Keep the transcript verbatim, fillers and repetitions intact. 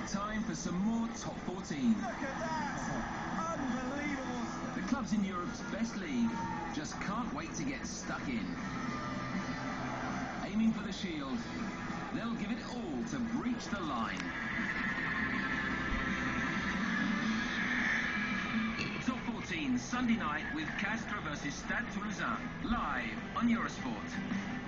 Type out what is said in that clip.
Time for some more top fourteen. Look at that! Unbelievable! The clubs in Europe's best league just can't wait to get stuck in. Aiming for the shield, they'll give it all to breach the line. Top fourteen Sunday night with Castres versus Stade Toulousain, live on EUROSPORT.